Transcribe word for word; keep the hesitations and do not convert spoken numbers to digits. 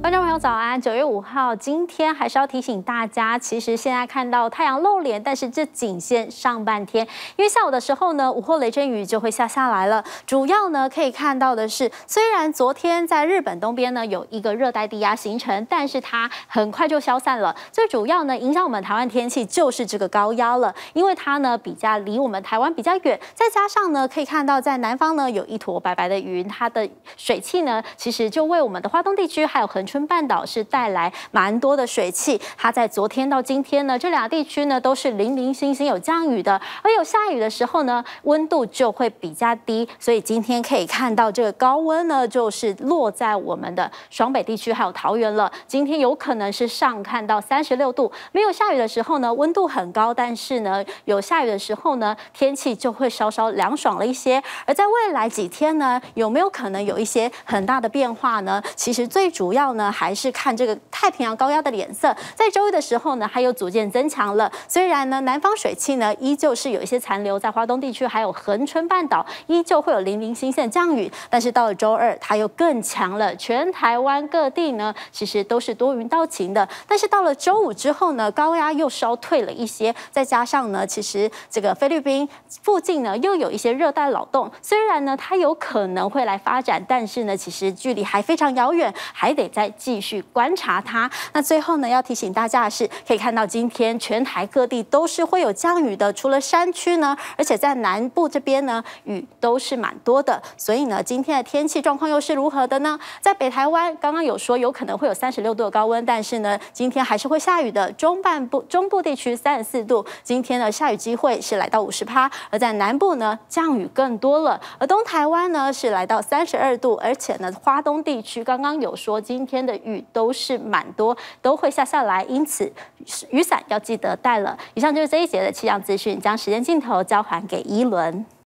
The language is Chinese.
观众朋友早安，九月五号，今天还是要提醒大家，其实现在看到太阳露脸，但是这仅限上半天，因为下午的时候呢，午后雷阵雨就会下下来了。主要呢可以看到的是，虽然昨天在日本东边呢有一个热带低压形成，但是它很快就消散了。最主要呢影响我们台湾天气就是这个高压了，因为它呢比较离我们台湾比较远，再加上呢可以看到在南方呢有一坨白白的云，它的水汽呢其实就为我们的花东地区还有恒春半岛是带来蛮多的水汽。它在昨天到今天呢，这两个地区呢都是零零星星有降雨的，而有下雨的时候呢，温度就会比较低。所以今天可以看到这个高温呢，就是落在我们的双北地区还有桃园了。今天有可能是上看到三十六度，没有下雨的时候呢，温度很高，但是呢，有下雨的时候呢，天气就会稍稍凉爽了一些。而在未来几天呢，有没有可能有一些很大的变化呢？其实最主要呢，还是看这个太平洋高压的脸色。在周一的时候呢，它又逐渐增强了。虽然呢，南方水汽呢依旧是有一些残留在华东地区，还有恒春半岛，依旧会有零零星星的降雨。但是到了周二，它又更强了，全台湾各地呢，其实都是多云到晴的。但是到了周五之后呢，高压又稍退了一些，再加上呢，其实这个菲律宾附近呢又有一些热带扰动，虽然呢它有可能会来发展，但是呢，其实距离还非常遥远，还得再继续观察它。那最后呢，要提醒大家的是，可以看到今天全台各地都是会有降雨的，除了山区呢，而且在南部这边呢，雨都是蛮多的。所以呢，今天的天气状况又是如何的呢？在北台湾，刚刚有说有可能会有三十六度的高温，但是呢，今天还是会下雨的。中半部、中部地区三十四度，今天呢下雨机会是来到五十趴，而在南部呢降雨更多了。而东台湾呢是来到三十二度，而且呢，花东地区刚刚有说今天的雨都是蛮多，都会下下来，因此雨伞要记得带了。以上就是这一节的气象资讯，将时间镜头交还给一轮。